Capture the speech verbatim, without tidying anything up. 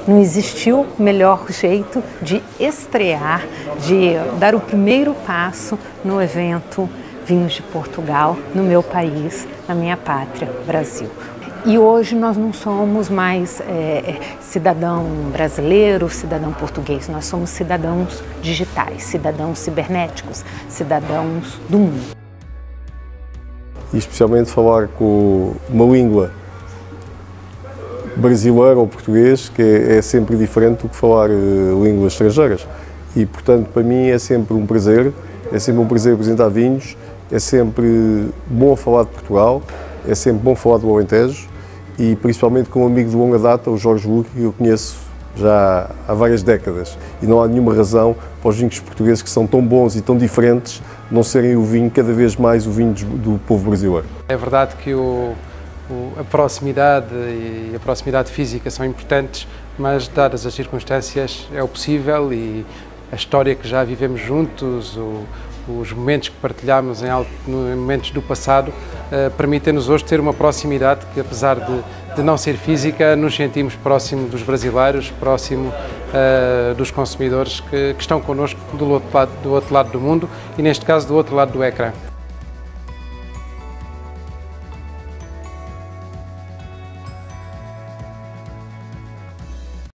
Não existiu melhor jeito de estrear, de dar o primeiro passo no evento Vinhos de Portugal, no meu país, na minha pátria, Brasil. E hoje nós não somos mais é, cidadão brasileiro, cidadão português, nós somos cidadãos digitais, cidadãos cibernéticos, cidadãos do mundo. E especialmente falar com uma língua brasileira ou português, que é, é sempre diferente do que falar uh, línguas estrangeiras. E, portanto, para mim é sempre um prazer, é sempre um prazer apresentar vinhos, é sempre bom falar de Portugal, é sempre bom falar do Alentejo e principalmente com um amigo de longa data, o Jorge Luque, que eu conheço já há várias décadas. E não há nenhuma razão para os vinhos portugueses, que são tão bons e tão diferentes, não serem o vinho, cada vez mais o vinho do povo brasileiro. É verdade que o, o, a proximidade e a proximidade física são importantes, mas dadas as circunstâncias é o possível e a história que já vivemos juntos, o, os momentos que partilhámos em, em momentos do passado, uh, permitem-nos hoje ter uma proximidade que, apesar de, de não ser física, nos sentimos próximo dos brasileiros, próximo uh, dos consumidores que, que estão connosco do outro lado, do outro lado do mundo e, neste caso, do outro lado do ecrã.